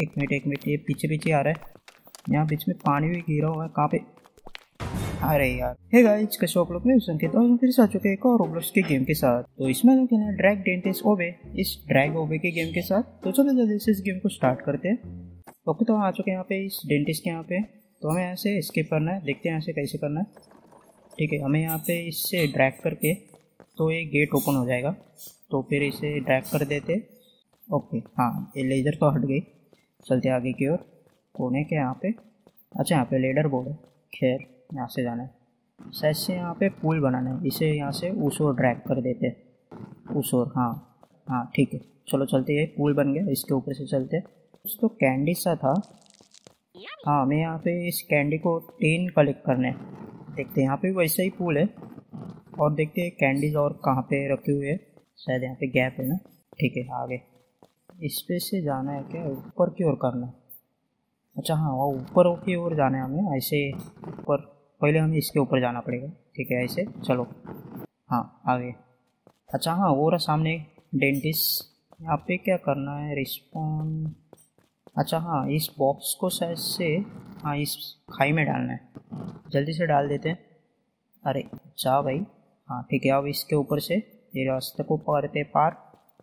एक मिनट, ये पीछे पीछे आ रहा है। यहाँ बीच में पानी भी गिरा हुआ है, कहाँ पे? अरे यार, हे गाइस, कैसे आप लोग? मैं संकेत और हम फिर से आ चुके हैं एक और रोब्लॉक्स के गेम के साथ। तो इसमें हम खेलना है ड्रैग डेंटिस्ट ओबे, इस ड्रैग ओबे के गेम के साथ। तो चलो जल्दी से इस गेम को स्टार्ट करते हैं। ओके, तो हम आ चुके हैं यहाँ पे इस डेंटिस्ट के यहाँ पे। तो हमें यहाँ से स्किप करना है, देखते हैं यहाँ से कैसे करना है। ठीक है, हमें यहाँ पे इससे ड्रैग करके तो ये गेट ओपन हो जाएगा। तो फिर इसे ड्रैग कर देते। ओके, हाँ, ये लेजर तो हट गई। चलते आगे की ओर। कोने के यहाँ पे, अच्छा यहाँ पे लेडर बोर्ड है। खैर, यहाँ से जाना है। शायद से यहाँ पे पुल बनाना है, इसे यहाँ से उस ओर ड्रैग कर देते। उस ओर, हाँ हाँ, ठीक है, चलो चलते। ये पुल बन गया, इसके ऊपर से चलते। कुछ तो कैंडी सा था। हाँ, हमें यहाँ पे इस कैंडी को 10 कलेक्ट करने हैं। देखते हैं, यहाँ पे भी वैसा ही पुल है। और देखते हैं कैंडीज और कहाँ पे रखे हुए है। शायद यहाँ पे गैप है ना। ठीक है, आगे इस पे से जाना है क्या? ऊपर की ओर करना है। अच्छा हाँ, वो ऊपर की ओर जाना है हमें। ऐसे ऊपर, पहले हमें इसके ऊपर जाना पड़ेगा। ठीक है, ऐसे चलो। हाँ, आगे। अच्छा हाँ, वो रहा सामने डेंटिस्ट। यहाँ पे क्या करना है? रिस्पॉन। अच्छा हाँ, इस बॉक्स को शायद से, हाँ, इस खाई में डालना है। जल्दी से डाल देते हैं। अरे जा भाई। हाँ ठीक है, अब इसके ऊपर से ये रास्ते को करते पार।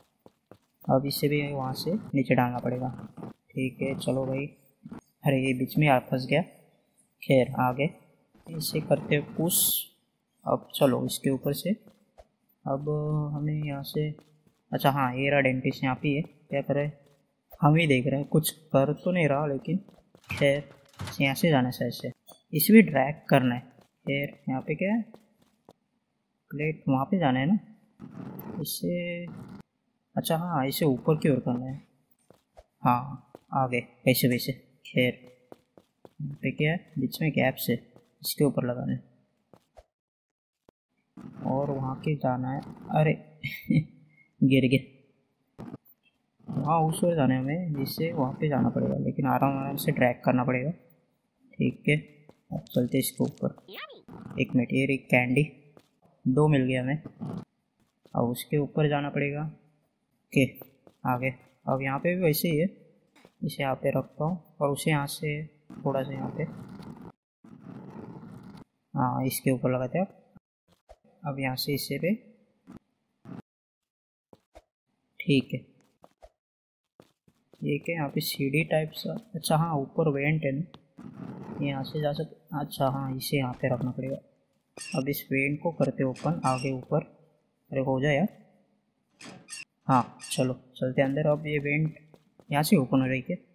अब इसे भी वहाँ से नीचे डालना पड़ेगा। ठीक है, चलो भाई। अरे ये बीच में फंस गया। खैर, आगे इसे करते पुश। अब चलो इसके ऊपर से। अब हमें यहाँ से, अच्छा हाँ, ये रहा डेंटिस्ट यहाँ पे है। क्या कर रहे हैं? हम ही देख रहे हैं, कुछ कर तो नहीं रहा, लेकिन खैर यहाँ से जाना है शायद से। इसे भी ड्रैग करना है। खैर, यहाँ पे क्या है? प्लेट, वहाँ पे जाना है ना। इसे, अच्छा हाँ, इसे ऊपर की ओर करना है। हाँ, आगे कैसे वैसे। खैर, यहाँ पे क्या है? बीच में गैप से इसके ऊपर लगाना है और वहाँ के जाना है। अरे गिर गए। वहाँ उस ओर जाना है हमें, जिससे वहाँ पे जाना पड़ेगा, लेकिन आराम आराम से ड्रैग करना पड़ेगा। ठीक है, अब चलते इसके ऊपर। एक मिनट, ये रही कैंडी, 2 मिल गया हमें। अब उसके ऊपर जाना पड़ेगा। ओके, आगे। अब यहाँ पे भी वैसे ही है। इसे यहाँ पे रखता हूँ और उसे यहाँ से थोड़ा सा यहाँ पे, हाँ, इसके ऊपर लगाते हैं। अब यहाँ से इसे पे, ठीक है। ये क्या यहाँ पे सीढ़ी टाइप सा? अच्छा हाँ, ऊपर वेंट है ना, यहाँ से जा सकते। अच्छा हाँ, इसे यहाँ पे रखना पड़ेगा। अब इस वेंट को करते ओपन, आगे ऊपर। अरे हो जाए यार। हाँ चलो चलते अंदर। अब ये वेंट यहाँ से ओपन हो रही है।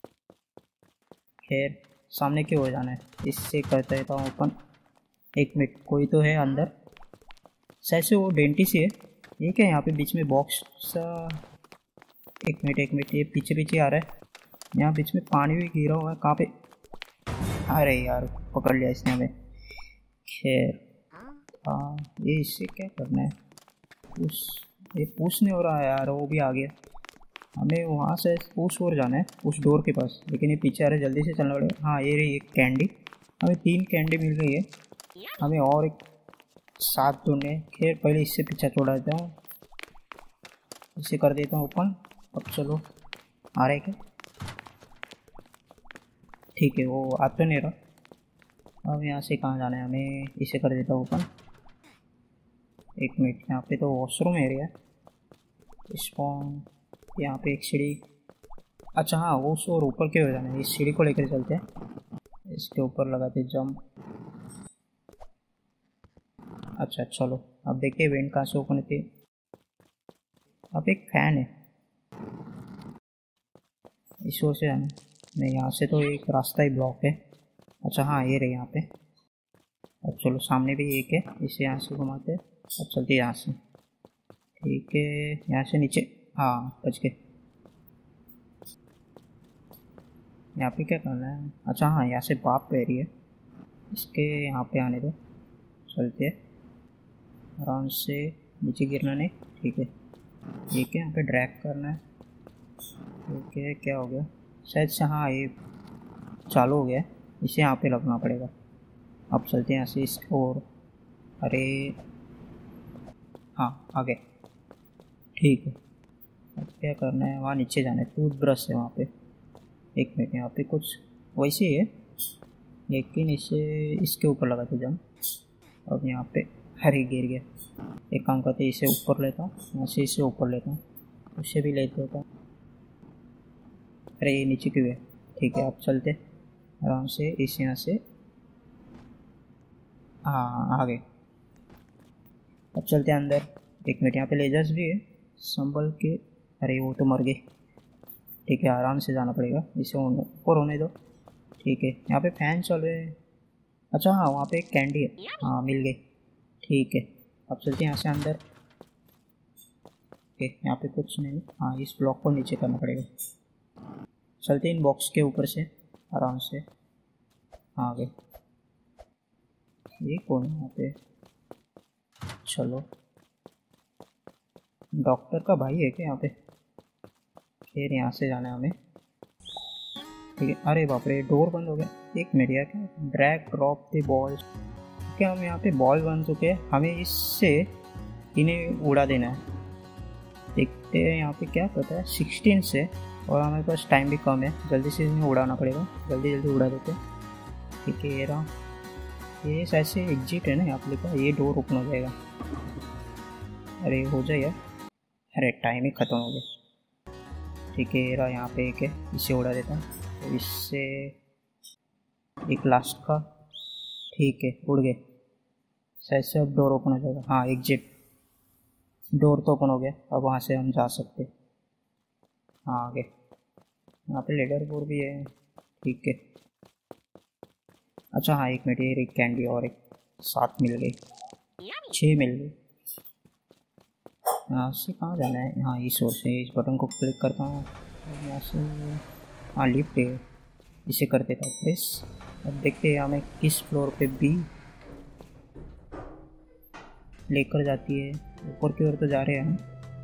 खैर, सामने क्यों हो जाना है? इससे करता रहता हूँ ओपन। एक मिनट, कोई तो है अंदर। शायद से वो डेंटिस्ट ही है। ये क्या है यहाँ पे बीच में बॉक्स सा? एक मिनट, ये पीछे पीछे आ रहा है। यहाँ बीच में पानी भी गिरा हुआ है, कहाँ पे? अरे यार, पकड़ लिया इसने हमें। खैर, हाँ, ये इससे क्या करना है? ये पुश नहीं हो रहा है यार, वो भी आ गया। हमें वहाँ से पुश और जाना है, उस डोर के पास, लेकिन ये पीछे आ रहा है, जल्दी से चलना पड़ेगा। हाँ, ये रही एक कैंडी। हमें 3 कैंडी मिल गई है। हमें और एक 7 ढूंढने। खैर, पहले इससे पीछा छोड़ा देता हूँ, इसे कर देता हूँ ओपन। अब चलो, आ रहा है क्या? ठीक है, वो आ तो नहीं रहा। अब यहाँ से कहाँ जाना है हमें? इसे कर देता हूँ ओपन। एक मिनट, यहाँ पे तो वॉशरूम एरिया है। स्पॉन, यहाँ पे एक सीढ़ी। अच्छा हाँ, वो शोर ऊपर के हो जाना है। इस सीढ़ी को लेकर चलते हैं, इसके ऊपर लगाते जंप। अच्छा चलो, अब देखते हैं वेंट कहाँ से ओपन होती है। अब एक फैन है, इस ओर से जाना है। नहीं, यहाँ से तो एक रास्ता ही ब्लॉक है। अच्छा हाँ, ये रहे यहाँ पे। अब चलो, सामने भी एक है, इसे यहाँ से घुमाते हैं। अब चलते यहाँ से। ठीक है, यहाँ से नीचे। हाँ, बच गए। यहाँ पे क्या करना है? अच्छा हाँ, यहाँ से बाप पे रही है, इसके यहाँ पे आने दो। चलते आराम से, नीचे गिरना नहीं। ठीक है, ये क्या यहाँ पे ड्रैग करना है? ठीक है, क्या हो गया? शायद से, हाँ, ये चालू हो गया, इसे यहाँ पे लगना पड़ेगा। अब चलते हैं यहाँ से इसको। और अरे हाँ, आगे। ठीक है, अब क्या करना है? वहाँ नीचे जाना है, टूथ ब्रश है वहाँ पे। एक मिनट, यहाँ पे कुछ वैसे ही है, लेकिन इसे इसके ऊपर लगाते जम। अब यहाँ पे हरे गिर गया। एक काम करते, इसे ऊपर लेता हूँ, यहाँ से इसे ऊपर लेता हूँ, उसे भी लेते होता हूँ। अरे ये नीचे क्यों है? ठीक है, अब चलते आराम से, इस यहाँ से। हाँ आ गए। अब चलते हैं अंदर। एक मिनट, यहाँ पे लेजर्स भी है, संभल के। अरे वो तो मर गए। ठीक है, आराम से जाना पड़ेगा, इसे ऊपर होने दो। ठीक है, यहाँ पे फैन चल रहे हैं। अच्छा हाँ, वहाँ पे एक कैंडी है, हाँ मिल गई। ठीक है, अब चलते हैं यहाँ से अंदर। ओके, यहाँ पे कुछ नहीं। हाँ, इस ब्लॉक को नीचे करना पड़ेगा। चलते हैं इन बॉक्स के ऊपर से आराम से। हाँ गए। ये कौन है यहाँ पे? चलो, डॉक्टर का भाई है क्या यहाँ पे? फिर यहाँ से जाना है हमें। ठीक है। अरे बाप रे, डोर बंद हो गया। एक मिनट यार, क्या ड्रैग ड्रॉप द बॉल? क्या हम यहाँ पे बॉल बन चुके हैं, हमें इससे इन्हें उड़ा देना है। देखते हैं यहाँ पे क्या पता है, 16 से, और हमारे पास टाइम भी कम है, जल्दी से इन्हें उड़ाना पड़ेगा। जल्दी जल्दी उड़ा देते। ठीक है, ये रहा। ये ऐसे एग्जिट है ना यहाँ पे लिखा, ये डोर ओपन हो जाएगा। अरे हो जाए यार, अरे टाइम ही ख़त्म हो गया। ठीक है, ये रहा, यहाँ पे एक है, इसे उड़ा देता हूँ। तो इससे एक लास्ट का। ठीक है, उड़ गए। शायद से अब डोर ओपन हो जाएगा। हाँ, एग्जिट। डोर तो ओपन हो गया, अब वहाँ से हम जा सकते। हाँ आगे। यहाँ पे लेडर बोर्ड भी है। ठीक है। अच्छा हाँ, एक मिनट, ये एक कैंडी और एक 7 मिल गई, 6 मिल गई। यहाँ से कहाँ जाना है? हाँ, इस ओर से। इस बटन को क्लिक करता हूँ, यहाँ से। हाँ, लिफ्ट है, इसे कर देता हूँ प्रेस। अब देखते हैं हमें किस फ्लोर पे बी लेकर जाती है। ऊपर की ओर तो जा रहे हैं हम।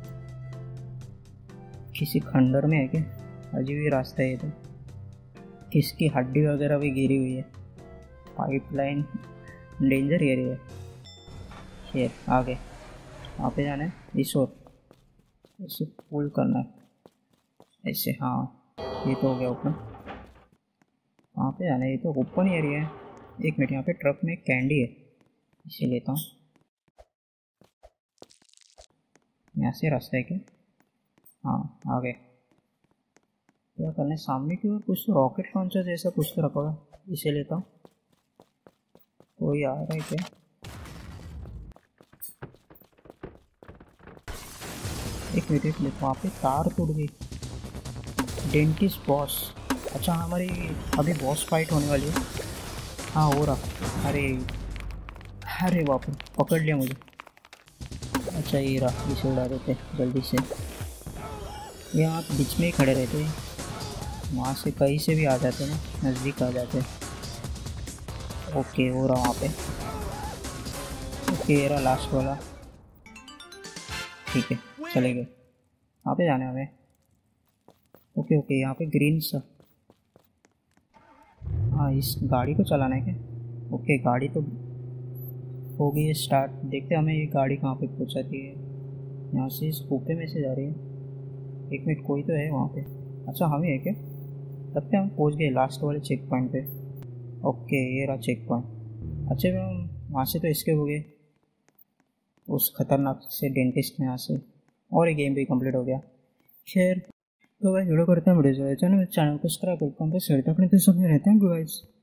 किसी खंडर में है क्या? अजीब ही रास्ता है ये तो। किसकी हड्डी वगैरह भी गिरी हुई है। पाइपलाइन डेंजर एरिया है। ये आगे वहाँ पे जाना है, इस ओर। ऐसे पुल करना है ऐसे। हाँ, ये तो हो गया ओपन। वहाँ पे जाना है, ये तो ओपन एरिया है। एक मिनट, यहाँ पे ट्रक में कैंडी है, इसे लेता हूँ। यहाँ से रास्ता है क्या? हाँ आ गए। क्या करना है? सामने की ओर कुछ रॉकेट लॉन्चर जैसा कुछ तो रखा हुआ, इसे लेता हूँ। कोई आ रहा है क्या? एक मिनट, वहाँ पे तार टूट गई। Dentist boss. अच्छा, हमारी अभी बॉस फाइट होने वाली है। हाँ हो रहा। अरे अरे बाप रे, पकड़ लिया मुझे। अच्छा ये रहा, इसे उड़ा देते जल्दी से। ये आप बीच में ही खड़े रहते हैं, वहाँ से कहीं से भी आ जाते हैं, नज़दीक आ जाते हैं। ओके, हो रहा वहाँ पे। ओके, ये रहा लास्ट वाला। ठीक है, चले गए। वहाँ पे जाना है हमें। ओके ओके, यहाँ पे ग्रीन सा। हाँ, इस गाड़ी को चलाना है क्या? ओके, गाड़ी तो हो गई है स्टार्ट। देखते हैं हमें ये गाड़ी कहाँ पे पहुँचाती है। यहाँ से इस कूपे में से जा रही है। एक मिनट, कोई तो है वहाँ पे। अच्छा, हमें है क्या? तब तक हम पहुँच गए लास्ट वाले चेक पॉइंट पे। ओके, ये रहा चेक पॉइंट। अच्छा, हम वहाँ से तो इसके हो गए उस खतरनाक से डेंटिस्ट में, यहाँ से। और ये गेम भी कंप्लीट हो गया। खैर, तो भाई वीडियो करते हैं, वीडियो जो है चैनल को सब्सक्राइब करते हैं, अपने दोस्तों में रहते हैं गाइस।